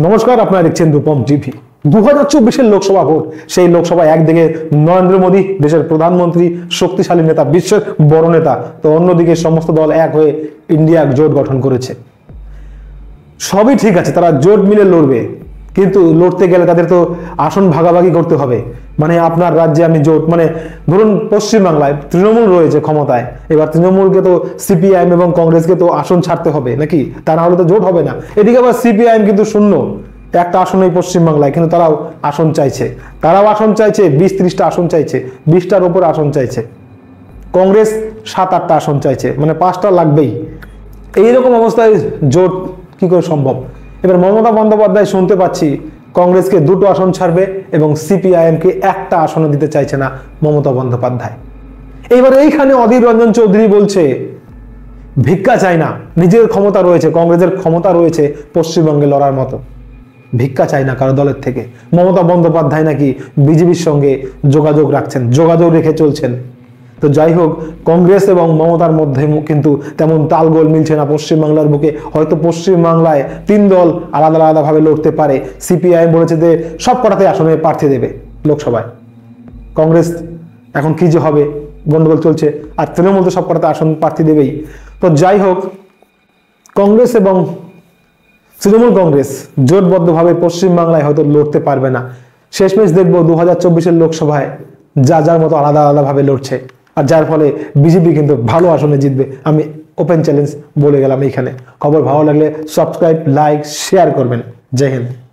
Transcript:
নমস্কার, আপনারা দেখছেন রূপম টিভি। 2024 লোকসভা ভোট, সেই লোকসভায় একদিকে নরেন্দ্র মোদী দেশের প্রধানমন্ত্রী, শক্তিশালী নেতা, বিশ্বের বড় নেতা, তো অন্যদিকে সমস্ত দল এক হয়ে ইন্ডিয়া জোট গঠন করেছে। সবই ঠিক আছে, তারা জোট মিলে লড়বে, কিন্তু লড়তে গেলে তাদের তো আসন ভাগাভাগি করতে হবে। মানে আপনার রাজ্যে আমি জোট, মানে ধরুন পশ্চিমবাংলায় তৃণমূল রয়েছে ক্ষমতায়, এবার তৃণমূলকে তো সিপিআইএম এবং কংগ্রেসকে তো আসন ছাড়তে হবে নাকি, তা না হলে তো জোট হবে না। এদিকে আবার সিপিআইএম কিন্তু শূন্য, একটা আসনই পশ্চিমবাংলায়, কিন্তু তারাও আসন চাইছে, 20-30টা আসন চাইছে, 20টার উপর আসন চাইছে। কংগ্রেস 7-8টা আসন চাইছে, মানে 5টা লাগবেই। এইরকম অবস্থায় জোট কি করে সম্ভব? এবার মমতা বন্দ্যোপাধ্যায় শুনতে পাচ্ছি কংগ্রেসকে 2টো আসন ছাড়বে এবং সিপিআইএমকে 1টা আসন দিতে চাইছে না মমতা বন্দ্যোপাধ্যায়। এইবার এইখানে অধীর রঞ্জন চৌধুরী বলছে ভিক্ষা চাই না, নিজের ক্ষমতা রয়েছে, কংগ্রেসের ক্ষমতা রয়েছে পশ্চিমবঙ্গে লড়ার মতো, ভিক্ষা চাই না কারো দলের থেকে। মমতা বন্দ্যোপাধ্যায় নাকি বিজেপির সঙ্গে যোগাযোগ রাখছেন, যোগাযোগ রেখে চলছেন। তো যাই হোক, কংগ্রেস এবং মমতার মধ্যে কিন্তু তেমন তালগোল মিলছে না পশ্চিমবাংলার বুকে। হয়তো পশ্চিমবাংলায় 3 দল আলাদা আলাদাভাবে লড়তে পারে। সিপিআইএম বলেছে যে সব কটাতে আসনে প্রার্থী দেবে লোকসভায়। কংগ্রেস এখন কি যে হবে, গন্ডগোল চলছে। আর তৃণমূল তো সব কটাতে আসন প্রার্থী দেবেই। তো যাই হোক, কংগ্রেস এবং তৃণমূল কংগ্রেস জোটবদ্ধভাবে পশ্চিমবাংলায় হয়তো লড়তে পারবে না। শেষমেশ দেখবো 2024 লোকসভায় যার মতো আলাদাভাবে লড়ছে, আর যার ফলে বিজেপি কিন্তু ভালো আসনে জিতবে। আমি ওপেন চ্যালেঞ্জ বলে গেলাম এইখানে। খবর ভালো লাগলে সাবস্ক্রাইব, লাইক, শেয়ার করবেন। জয় হিন্দ।